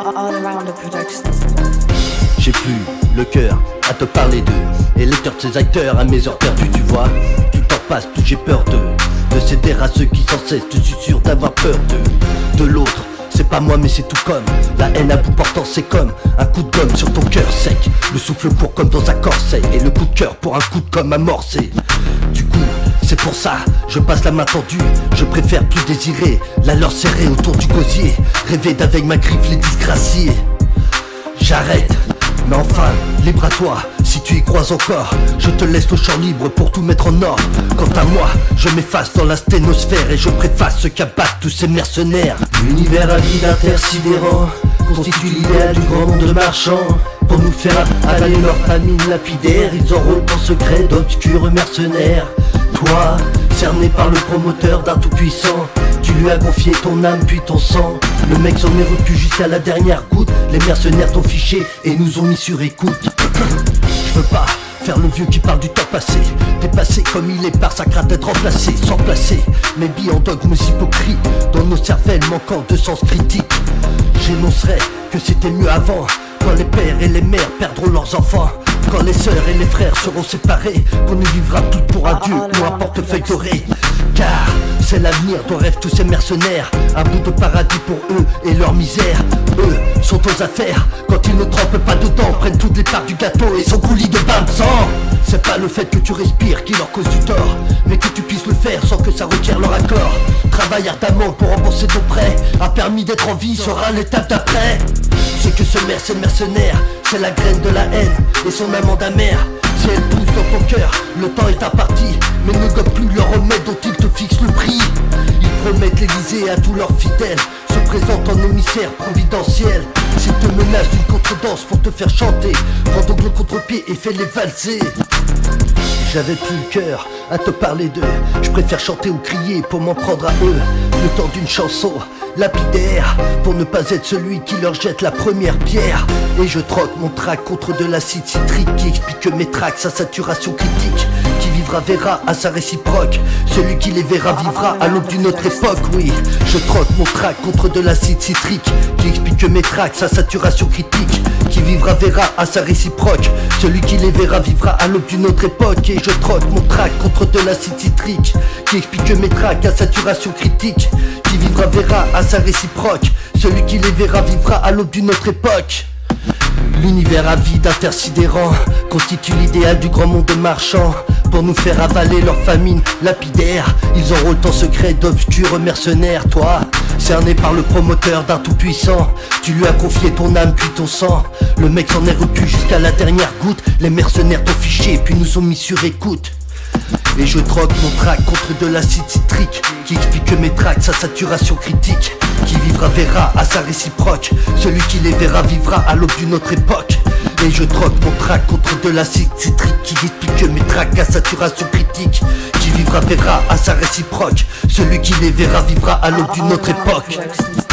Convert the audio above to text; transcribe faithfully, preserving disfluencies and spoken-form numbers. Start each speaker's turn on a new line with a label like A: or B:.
A: All Around Productions.
B: J'ai plus le cœur à te parler d'eux, et les cœurs de ces acteurs à mes heures perdues, tu vois. Tout en passe, tout j'ai peur d'eux, de céder à ceux qui sans cesse te susurrent d'avoir peur d'eux. De l'autre, c'est pas moi mais c'est tout comme la haine à bout portant, c'est comme un coup de gomme sur ton cœur sec. Le souffle court comme dans un corset, et le coup de cœur pour un coup de com' amorcé. Du coup, c'est pour ça, je passe la main tendue. Je préfère plus désirer la leur serrée autour du gosier, rêver d'avec ma griffe les disgraciés. J'arrête, mais enfin, libre à toi, si tu y crois encore. Je te laisse le champ libre pour tout mettre en ordre. Quant à moi, je m'efface dans la sténosphère, et je préface ce qu'abattent tous ces mercenaires. L'univers avide intersidérant constitue l'idéal du grand monde marchand. Pour nous faire avaler leur famine lapidaire, ils enrôlent en secret d'obscurs mercenaires. Toi, cerné par le promoteur d'un tout-puissant, tu lui as confié ton âme puis ton sang. Le mec s'en est repu jusqu'à la dernière goutte. Les mercenaires t'ont fiché et nous ont mis sur écoute. Je veux pas faire le vieux qui parle du temps passé, dépassé comme il est par sa crainte d'être remplacé, sans placer mes billes en dogmes hypocrites dans nos cervelles manquant de sens critique. J'énoncerai que c'était mieux avant, quand les pères et les mères perdront leurs enfants, quand les sœurs et les frères seront séparés, qu'on ne vivra plus pour un dieu ou un portefeuille doré. Car c'est l'avenir dont rêvent tous ces mercenaires, un bout de paradis pour eux et leur misère. Eux sont aux affaires, quand ils ne trempent pas dedans, prennent toutes les parts du gâteau et sont coulis de bains de sang. C'est pas le fait que tu respires qui leur cause du tort, mais que tu puisses le faire sans que ça requiert leur accord. Travaille ardemment pour rembourser ton prêt, un permis d'être en vie sera l'étape d'après. C'est que ce merc, c'est le mercenaire, c'est la graine de la haine et son amande amère. Si elle pousse dans ton cœur, le temps est imparti, mais ne gobe plus leur remède dont ils te fixent le prix. Ils promettent l'Élysée à tous leurs fidèles, se présentent en émissaire providentiel. S'ils te menacent d'une contredanse pour te faire chanter, prends donc le contre-pied et fais-les valser. J'avais plus le cœur à te parler d'eux, je préfère chanter ou crier pour m'en prendre à eux. Le temps d'une chanson lapidaire, pour ne pas être celui qui leur jette la première pierre. Et je troque mon trac contre de l'acide citrique qui explique que mes tracks sa saturation critique. Qui vivra verra à sa réciproque, celui qui les verra vivra à l'aube d'une autre époque. Oui, je troque mon trac contre de l'acide citrique qui explique que mes tracks sa saturation critique. Qui vivra verra à sa réciproque, celui qui les verra vivra à l'aube d'une autre époque. Et je troque mon trac contre de l'acide citrique qui explique que mes tracks à saturation critique. Qui vivra verra à sa réciproque, celui qui les verra vivra à l'aube d'une autre époque. L'univers avide intersidérant constitue l'idéal du grand monde marchand. Pour nous faire avaler leur famine lapidaire, ils enrôlent en secret d'obscurs mercenaires. Toi, cerné par le promoteur d'un tout-puissant, tu lui as confié ton âme puis ton sang. Le mec s'en est repu jusqu'à la dernière goutte. Les mercenaires t'ont fiché puis nous ont mis sur écoute. Et je troque mon trac contre de l'acide citrique qui explique que mes tracks sa saturation critique. Qui vivra verra à sa réciproque, celui qui les verra vivra à l'aube d'une autre époque. Et je troque mon trac contre de l'acide citrique qui explique que mes tracks à saturation critique. Qui vivra verra à sa réciproque, celui qui les verra vivra à l'aube d'une autre époque.